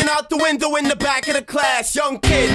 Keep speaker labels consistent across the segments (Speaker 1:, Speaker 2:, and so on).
Speaker 1: out the window in the back of the class. Young kid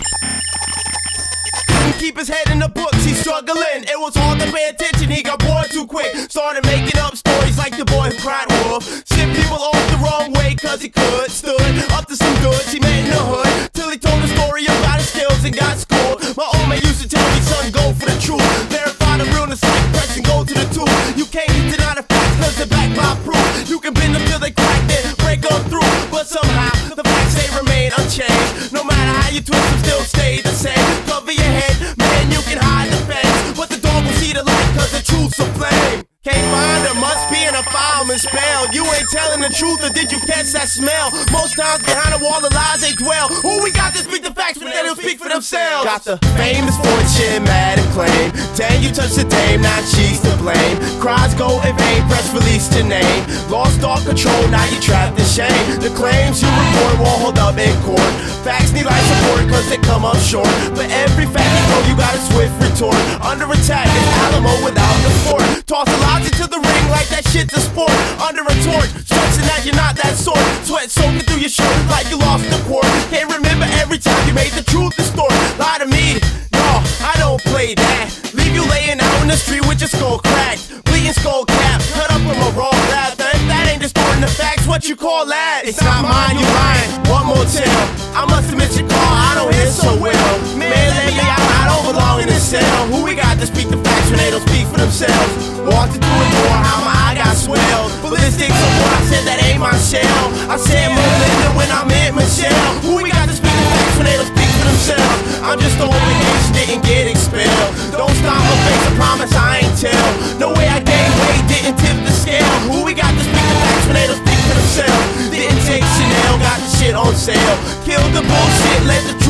Speaker 1: keep his head in the books, he's struggling. It was hard to pay attention, he got bored too quick. Started making up stories like the boy who cried wolf. Sent people off the wrong way cause he could. Stood up to some goods he met in the hood, till he told a story about his skills and got schooled. My old man used to tell me, son, go for the truth. Verify the realness like press and go to the tooth. You can't deny the facts cause they're backed by proof. You can bend them till they crack, then break them through. But somehow the facts they remain unchanged. No matter how you twist them, still stay the same. Cover your head, man, you can hide the fangs, but the dog will see the light cause the truth's a flame. Can't find her, must be in a file misspelled. You ain't telling the truth, or did you catch that smell? Most times behind a wall of lies they dwell. Who we got to speak the facts, but they don't speak for themselves. Got the famous fortune, mad acclaim. Dang, you touched the dame, now she's to blame. Cries go in vain, press release your name. Lost all control, now you trapped in shame. The claims you report won't hold up in court. Facts need life support cause they come up short. For every fact you know, you got a swift retort. Under attack is Alamo without the fort. Toss a lot into the ring like that shit's a sport. Under a torch, stressing that you're not that sort. Sweat soaking through your shirt like you lost the court. Can't remember every time you made the truth distort. Lie to me, no, I don't play that. Leave you laying out in the street with your skull cracked. Bleeding skull cap, cut up from a raw blast. That ain't distorting the facts, what you call that? It's not mine, you lying. One more tale, I must admit your call, I don't hear so well. Man, let me out, I don't belong in this cell. Who we got to speak the facts when they don't speak for themselves? Walked into a door, how my eye got swelled. Ballistics on what I said, that ain't my shell. I said Melinda when I meant Michelle. Who we got to speak the facts when they don't speak for themselves? I'm just on vacation, didn't get expelled. Don't stop my face, I promise I ain't tell. No way I gained weight, didn't tip the scale. Who we got to speak the facts when they don't speak for themselves? Didn't take Chanel, got the shit on sale. Killed the bullshit, let the